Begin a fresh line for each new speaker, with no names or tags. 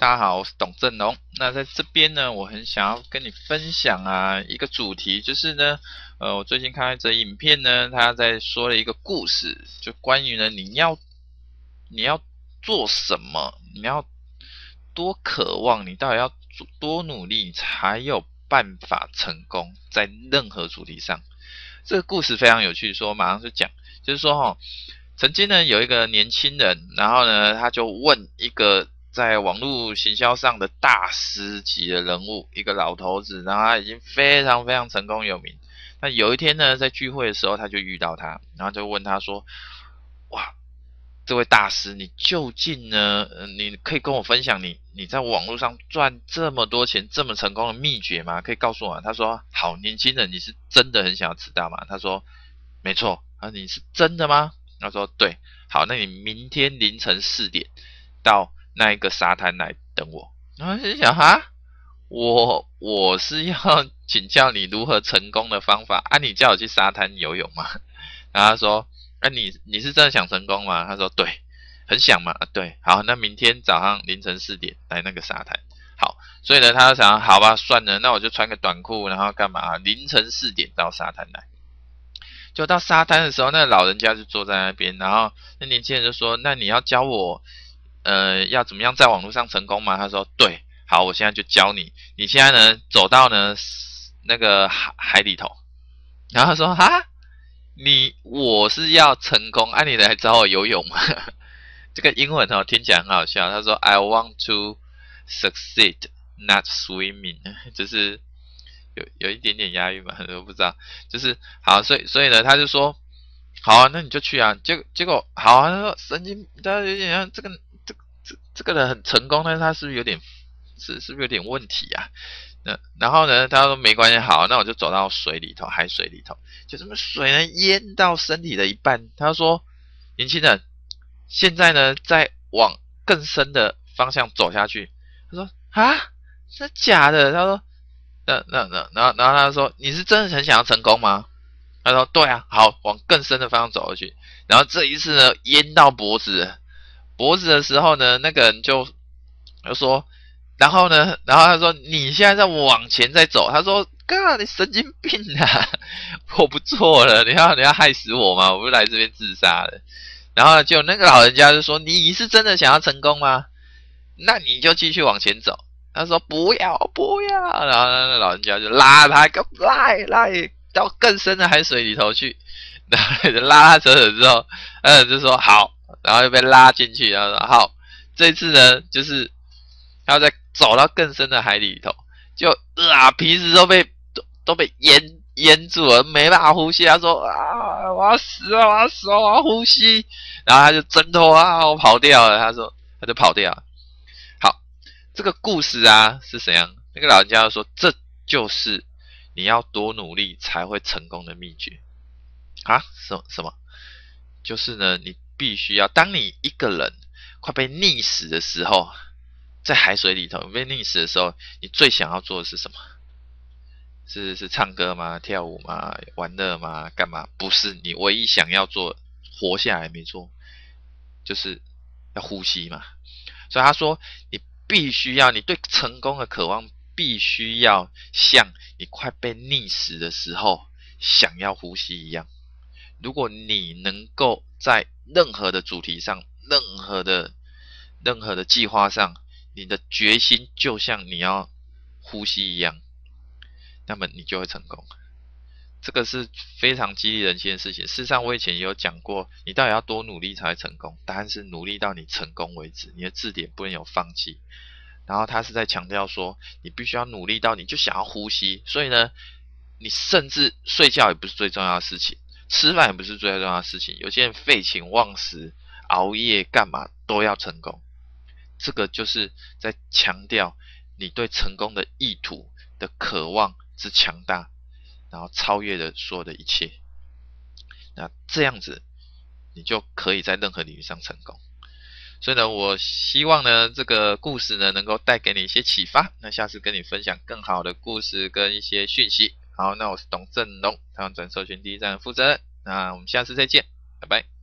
大家好，我是董振龙。那在这边呢，我很想要跟你分享一个主题，就是呢，我最近看到一则影片呢，他在说了一个故事，就关于呢，你要做什么，你要多渴望，你到底要多努力，才有办法成功在任何主题上。这个故事非常有趣，说马上就讲，就是说曾经呢有一个年轻人，然后呢他就问一个在网络行销上的大师级的人物，一个老头子，然后他已经非常非常成功有名。那有一天呢，在聚会的时候，他就遇到他，然后就问他说：哇，这位大师，你究竟呢？你可以跟我分享你在网络上赚这么多钱、这么成功的秘诀吗？可以告诉我吗？他说：好，年轻人，你是真的很想要知道吗？他说：没错。你是真的吗？他说：对。好，那你明天凌晨4点到那一个沙滩来等我。然后就想我是要请教你如何成功的方法啊？你叫我去沙滩游泳吗？然后他说：你是真的想成功吗？他说：对，很想嘛。对，好，那明天早上凌晨4点来那个沙滩。好，所以呢，他就想，好吧，算了，那我就穿个短裤，然后干嘛？凌晨4点到沙滩来。就到沙滩的时候，那个老人家就坐在那边，然后那年轻人就说：那你要教我，要怎么样在网络上成功吗？他说：对，好，我现在就教你。你现在呢，走到呢那个海里头，然后他说：哈。我是要成功，你来找我游泳吗？这个英文听起来很好笑。他说 I want to succeed, not swimming， 就是有一点点押韵嘛，我不知道。就是好，所以呢，他就说好啊，那你就去啊。结果好啊，他说神经，他有点像这个人很成功，但是他是不是有点是不是有点问题啊？然后呢，他说没关系，好，那我就走到水里头，海水里头，就这么水呢淹到身体的一半。他说：年轻人，现在呢再往更深的方向走下去。他说：啊，真的假的？他说：然后他说：你是真的很想要成功吗？他说：对啊，好，往更深的方向走过去。然后这一次呢，淹到脖子的时候呢，那个人就说。然后他说：你现在在往前再走。他说：God，你神经病啊！我不做了，你要害死我吗？我不是来这边自杀的。然后就那个老人家就说：你是真的想要成功吗？那你就继续往前走。他说：不要。然后那老人家就拉他，拉到更深的海水里头去。然后拉他扯之后，就说好，然后就被拉进去。然后说好，这次呢就是他要再走到更深的海里头，就皮质都被淹住了，没办法呼吸。他说：我要死了，我要呼吸。然后他就挣脱我跑掉了。他说他就跑掉了。好，这个故事是怎样？那个老人家就说：这就是你要多努力才会成功的秘诀什么？就是呢，你必须要，当你一个人快被溺死的时候，在海水里头被溺死的时候，你最想要做的是什么？是唱歌吗？跳舞吗？玩乐吗？干嘛？不是，你唯一想要做活下来，没错，就是要呼吸嘛。所以他说，你必须要，你对成功的渴望必须要像你快被溺死的时候想要呼吸一样。如果你能够在任何的主题上，任何的计划上，你的决心就像你要呼吸一样，那么你就会成功。这个是非常激励人心的事情。事实上，我以前也有讲过，你到底要多努力才会成功？答案是努力到你成功为止。你的字典不能有放弃。然后他是在强调说，你必须要努力到你就想要呼吸。所以呢，你甚至睡觉也不是最重要的事情，吃饭也不是最重要的事情。有些人废寝忘食、熬夜干嘛都要成功。这个就是在强调你对成功的意图的渴望之强大，然后超越了所有的一切。那这样子，你就可以在任何领域上成功。所以呢，我希望呢，这个故事呢，能够带给你一些启发。那下次跟你分享更好的故事跟一些讯息。好，那我是董振龙，台湾转社群第一站的负责人。那我们下次再见，拜拜。